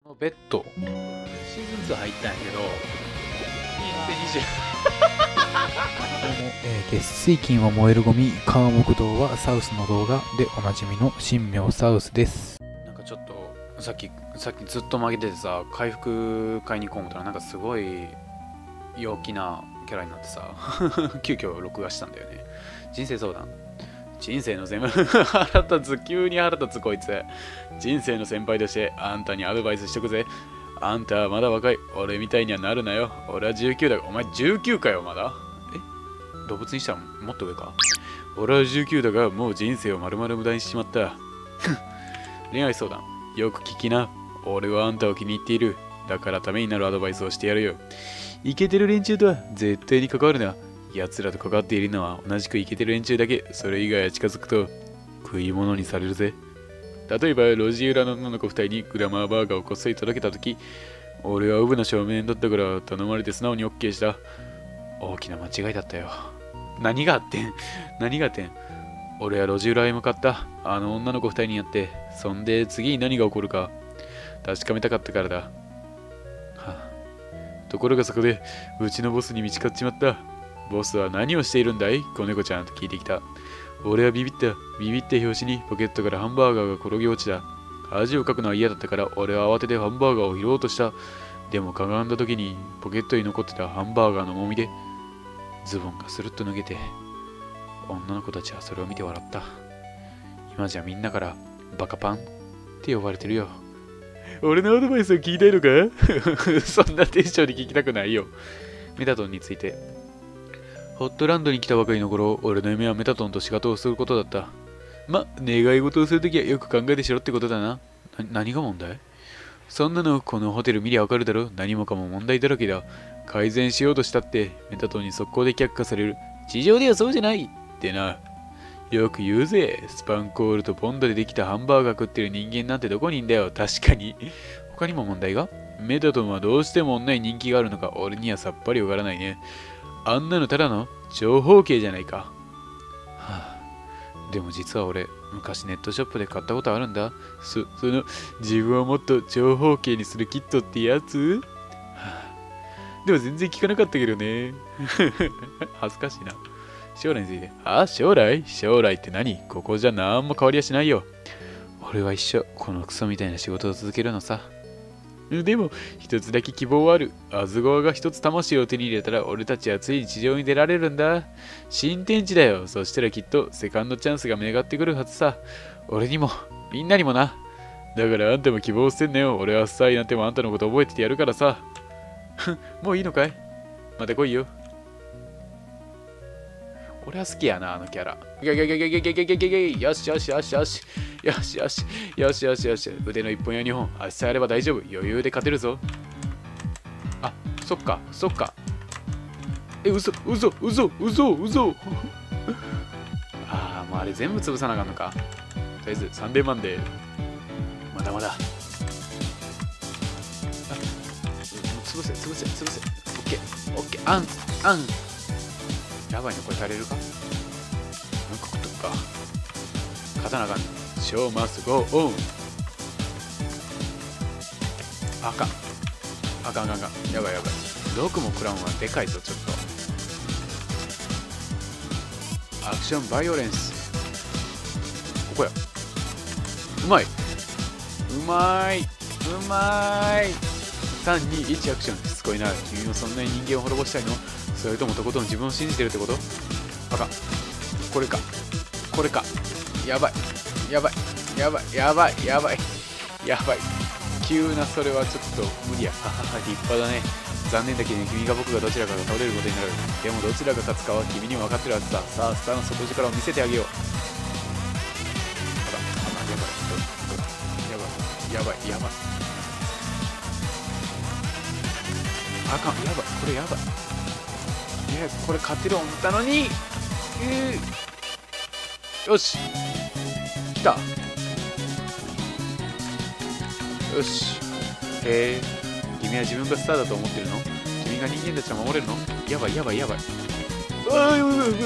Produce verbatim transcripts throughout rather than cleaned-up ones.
このベッド、シーズンツー入ったんやけど、にせんにじゅうどうも、えー、月水金は燃えるゴミ、川木道はサウスの動画でおなじみの新名サウスです。 なんかちょっと、さっき、さっきずっと負けててさ、回復買いに行こう思ったら、なんかすごい陽気なキャラになってさ、急遽録画したんだよね。人生相談。人生の先輩、腹立つ、急に腹立つこいつ。人生の先輩としてあんたにアドバイスしとくぜ。あんたはまだ若い。俺みたいにはなるなよ。俺はじゅうきゅうだが、お前じゅうきゅうかよ、まだ。え動物にしたらもっと上か。俺はじゅうきゅうだが、もう人生を丸々無駄にしちまった。恋愛相談。よく聞きな。俺はあんたを気に入っている。だからためになるアドバイスをしてやるよ。イケてる連中とは絶対に関わるな。奴らと関わっているのは同じくイケてる連中だけ。それ以外は近づくと食い物にされるぜ。例えば路地裏の女の子二人にグラマーバーガーをこっそり届けたとき、俺はウブな少年だったから頼まれて素直に OK した。大きな間違いだったよ。何があってん何があってん俺は路地裏へ向かった。あの女の子二人にやって、そんで次に何が起こるか確かめたかったからだ。はあ、ところがそこでうちのボスに見つかっちまった。ボスは何をしているんだい子猫ちゃんと聞いてきた。俺はビビった。ビビって拍子にポケットからハンバーガーが転げ落ちた。恥をかくのは嫌だったから俺は慌ててハンバーガーを拾おうとした。でもかがんだ時にポケットに残ってたハンバーガーの重みでズボンがスルッと脱げて、女の子たちはそれを見て笑った。今じゃみんなからバカパンって呼ばれてるよ。俺のアドバイスを聞きたいのかそんなテンションに聞きたくないよ。メタトンについて。ホットランドに来たばかりの頃、俺の夢はメタトンと仕事をすることだった。ま、願い事をするときはよく考えてしろってことだな。な、何が問題？そんなのこのホテル見りゃわかるだろ。何もかも問題だらけだ。改善しようとしたってメタトンに速攻で却下される。地上ではそうじゃないってな。よく言うぜ。スパンコールとポンドでできたハンバーガー食ってる人間なんてどこにいんだよ。確かに。他にも問題が？メタトンはどうしても女に人気があるのか俺にはさっぱりわからないね。あんなのただの長方形じゃないか。はあ、でも実は俺、昔ネットショップで買ったことあるんだ。そ、その、自分をもっと長方形にするキットってやつ？はあ、でも全然聞かなかったけどね。恥ずかしいな。将来について。あ、将来？将来って何？ここじゃなんも変わりはしないよ。俺は一生、このクソみたいな仕事を続けるのさ。でも、一つだけ希望はある。アズゴアが一つ魂を手に入れたら、俺たちはついに地上に出られるんだ。新天地だよ。そしたらきっと、セカンドチャンスが巡ってくるはずさ。俺にも、みんなにもな。だからあんたも希望してんなよ。俺はスターになってもあんたのこと覚えててやるからさ。もういいのかい？また来いよ。俺は好きやな、あのキャラ。ギャギャギャギャギャギャギャギャギャギャよしよしよしよし。よしよしよしよしよし。腕のいっぽんやにほん。足さえあれば大丈夫。余裕で勝てるぞ。あ、そっか、そっか。え、嘘、嘘、嘘、嘘、嘘。ああ、もうあれ全部潰さなあかんのか。とりあえずサンデーマンデー。まだまだ。あ、潰せ、潰せ、潰せ。オッケー、オッケー。あん、あん。やばいの、これ足りるか？なんか食っとくか。勝たなあかん。ショーマスゴーオン。あかん。あかんあかんあかん。やばいやばい。ろくもクラウンはでかいぞ、ちょっと。アクションバイオレンス。ここや。うまい。うまい。うまい。さん、に、いちアクション。しつこいな。君もそんなに人間を滅ぼしたいの？それともとことん自分を信じてるってこと？あかん。これか。これか。やばい。やばい。やばい。やばい。やばい。やばい。急なそれはちょっと無理や。ははは、立派だね。残念だけど君が僕がどちらかが倒れることになる。でもどちらが勝つかは君にも分かってるはずだ。さあ、スターの底力を見せてあげよう。あかん。あかん。やばい。やばい。やばい。やばい。あかん。やばい。これやばい。いや、これ勝てる思ったのに、えー、よし来た。よし。へえ、君は自分がスターだと思ってるの？君が人間たちを守れるの？やばいやばいやばい。ああ、やばいやばいやばい。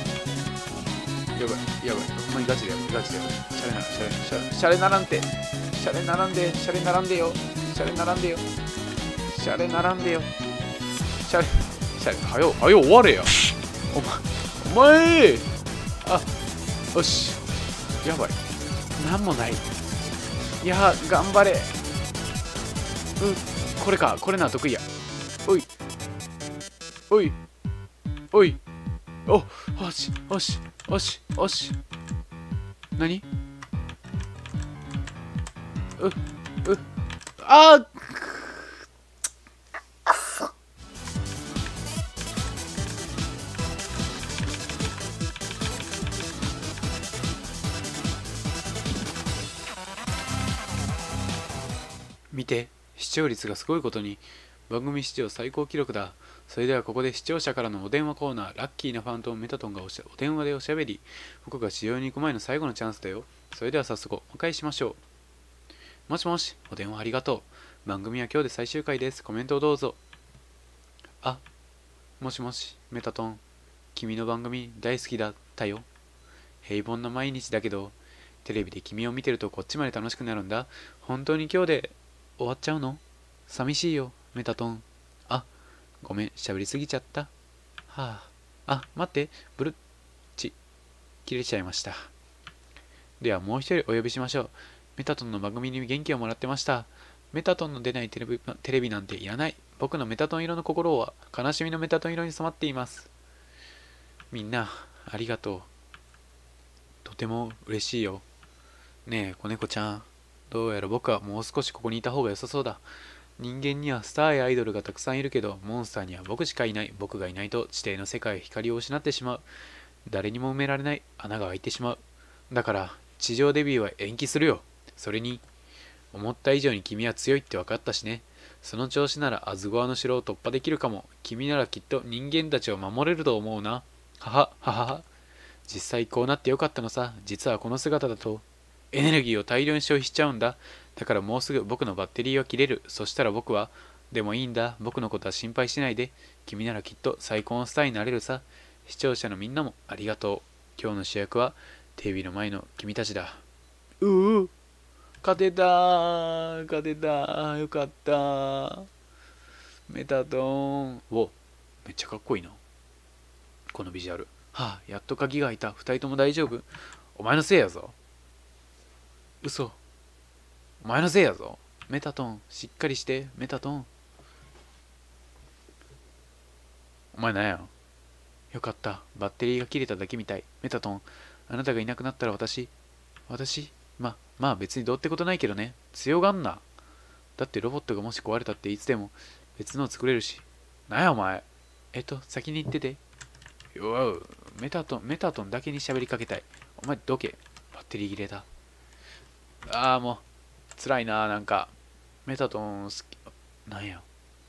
やばいやばい。ほんまにガチでやばいガチでやばい。シャレならシャレならシャレならんて。 シャレ並んでシャレ並んでよシャレ並んでよシャレ並んでよシャレシャレはよはよ終われやお前お前あよしやばいなんもないいや頑張れうこれかこれな得意やおいおいおいおよしよしよしよし何ううあー見て、視聴率がすごいことに番組視聴最高記録だ。それではここで視聴者からのお電話コーナー、ラッキーなファントムメタトンがおしゃお電話でおしゃべり、僕が市場に行く前の最後のチャンスだよ。それでは早速お迎えしましょう。もしもし、お電話ありがとう。番組は今日で最終回です。コメントをどうぞ。あ、もしもし、メタトン。君の番組大好きだったよ。平凡な毎日だけど、テレビで君を見てるとこっちまで楽しくなるんだ。本当に今日で終わっちゃうの？寂しいよ、メタトン。あ、ごめん、喋りすぎちゃった。はあ。あ、待って、ブルッチ、切れちゃいました。ではもう一人お呼びしましょう。メタトンの番組に元気をもらってました。メタトンの出ないテレビ、テレビなんていらない。僕のメタトン色の心は悲しみのメタトン色に染まっています。みんな、ありがとう。とても嬉しいよ。ねえ、子猫ちゃん。どうやら僕はもう少しここにいた方が良さそうだ。人間にはスターやアイドルがたくさんいるけど、モンスターには僕しかいない。僕がいないと地底の世界へ光を失ってしまう。誰にも埋められない穴が開いてしまう。だから、地上デビューは延期するよ。それに、思った以上に君は強いって分かったしね。その調子ならアズゴアの城を突破できるかも。君ならきっと人間たちを守れると思うな。はは、ははは。実際こうなってよかったのさ。実はこの姿だと、エネルギーを大量に消費しちゃうんだ。だからもうすぐ僕のバッテリーは切れる。そしたら僕は、でもいいんだ。僕のことは心配しないで。君ならきっと最高のスターになれるさ。視聴者のみんなもありがとう。今日の主役は、テレビの前の君たちだ。うう勝てたー勝てたーよかったーメタトンおめっちゃかっこいいな。このビジュアル。はあ、やっと鍵が開いた。二人とも大丈夫？お前のせいやぞ。嘘。お前のせいやぞ。メタトン、しっかりして、メタトン。お前なんや。よかった。バッテリーが切れただけみたい。メタトン、あなたがいなくなったら私、私ま、まあ別にどうってことないけどね。強がんな。だってロボットがもし壊れたっていつでも別の作れるし。なんやお前。えっと、先に行ってて。よう、メタトン、メタトンだけに喋りかけたい。お前どけ。バッテリー切れた。ああ、もう、辛いな、なんか。メタトン好き。なんや。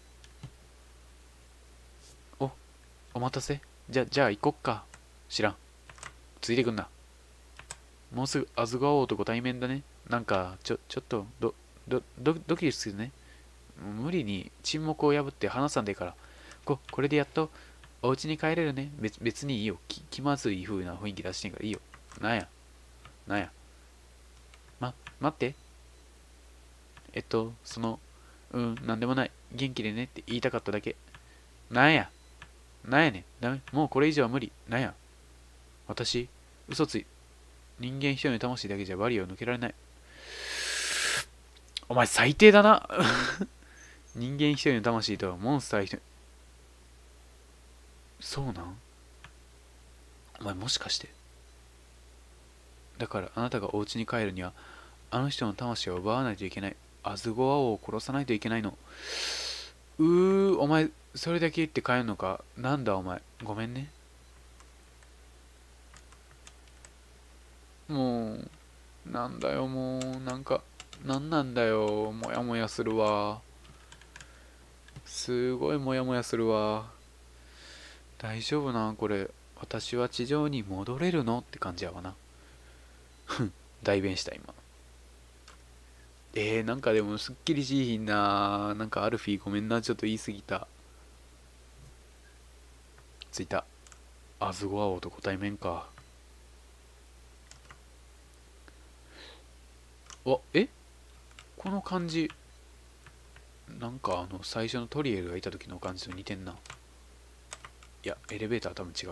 お、お待たせ。じゃ、じゃあ行こっか。知らん。ついてくんな。もうすぐアズガ王とご対面だね。なんか、ちょ、ちょっと、ど、ど、ど、ドキドキするね。無理に沈黙を破って話さんでいいから。こ、これでやっと、お家に帰れるね。別、別にいいよ。き、気まずい風な雰囲気出してんからいいよ。なんや。なんや。ま、待って。えっと、その、うん、なんでもない。元気でねって言いたかっただけ。なんや。なんやねん。ダメ。もうこれ以上は無理。なんや。私、嘘つい。人間一人の魂だけじゃバリアを抜けられない。お前最低だな。人間一人の魂とはモンスター一人。そうなん？お前もしかして。だからあなたがお家に帰るには、あの人の魂を奪わないといけない。アズゴア王を殺さないといけないの。うー、お前、それだけ言って帰るのか。なんだお前。ごめんね。もう、なんだよもう、なんか、なんなんだよ。もやもやするわ。すごいもやもやするわ。大丈夫なんこれ。私は地上に戻れるのって感じやわな。ふん、代弁した今。えー、なんかでもすっきりしいひんな。なんかアルフィーごめんな。ちょっと言い過ぎた。ついた。アズゴア王とご対面か。お、えこの感じなんかあの最初のトリエルがいた時の感じと似てんな。いやエレベーター多分違う。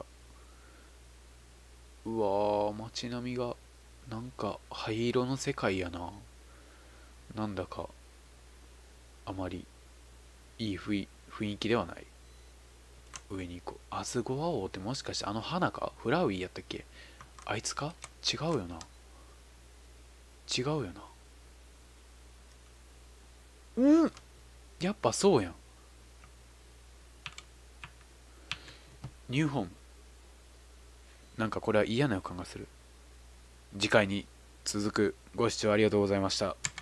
うわー、街並みがなんか灰色の世界やな。なんだかあまりいい雰囲雰囲気ではない。上に行こう。アズゴア王ってもしかしてあの花かフラウィーやったっけ。あいつか。違うよな。違うよな。うん、やっぱそうやん。ニューホーム。なんかこれは嫌な予感がする。次回に続く。ご視聴ありがとうございました。